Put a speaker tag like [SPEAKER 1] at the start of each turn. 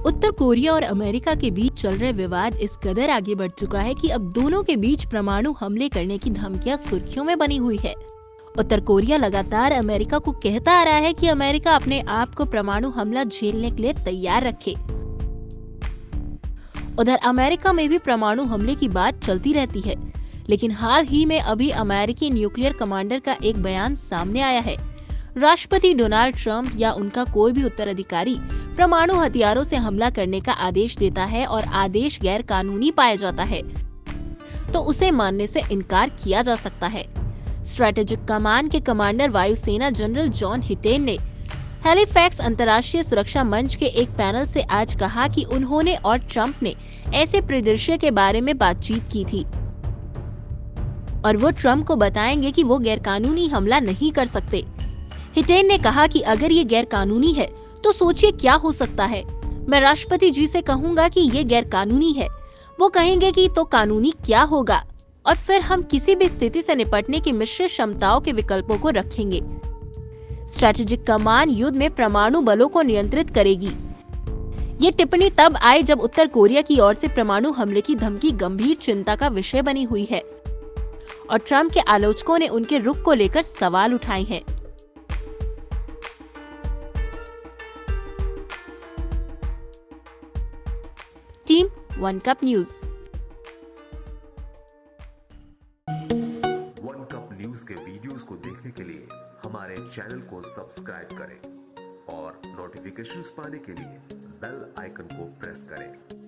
[SPEAKER 1] उत्तर Korea और America के बीच चल रहे विवाद इस कदर आगे बढ़ चुका है कि अब दोनों के बीच परमाणु हमले करने की धमकियां सुर्खियों में बनी हुई है। उत्तर कोरिया लगातार अमेरिका को कहता आ रहा है कि अमेरिका अपने आप को परमाणु हमला झेलने के लिए तैयार रखे। उधर अमेरिका में भी परमाणु हमले की बात चलती रहती है, लेकिन हाल ही में अभी अमेरिकी न्यूक्लियर कमांडर का एक बयान सामने आया है। राष्ट्रपति डोनाल्ड ट्रंप या उनका कोई भी उत्तराधिकारी परमाणु हथियारों से हमला करने का आदेश देता है और आदेश गैर कानूनी पाया जाता है तो उसे मानने से इनकार किया जा सकता है। स्ट्रेटेजिक कमांड के कमांडर वायुसेना जनरल जॉन हिटेन ने हैलिफैक्स अंतर्राष्ट्रीय सुरक्षा मंच के एक पैनल से आज कहा कि उन्होंने और ट्रंप ने ऐसे परिदृश्य के बारे में बातचीत की थी और वो ट्रंप को बताएंगे कि वो गैरकानूनी हमला नहीं कर सकते। हिटेन ने कहा कि अगर ये गैरकानूनी है तो सोचिए क्या हो सकता है। मैं राष्ट्रपति जी से कहूंगा कि ये गैरकानूनी है, वो कहेंगे कि तो कानूनी क्या होगा, और फिर हम किसी भी स्थिति से निपटने की मिश्रित क्षमताओं के विकल्पों को रखेंगे। स्ट्रेटेजिक कमांड युद्ध में परमाणु बलों को नियंत्रित करेगी। ये टिप्पणी तब आई जब उत्तर कोरिया की ओर से परमाणु हमले की धमकी गंभीर चिंता का विषय बनी हुई है और ट्रंप के आलोचकों ने उनके रुख को लेकर सवाल उठाए हैं। Team one cup news.
[SPEAKER 2] One cup news के वीडियोस को देखने के लिए हमारे चैनल को सब्सक्राइब करें और नोटिफिकेशंस पाने के लिए बेल आइकन को प्रेस करें।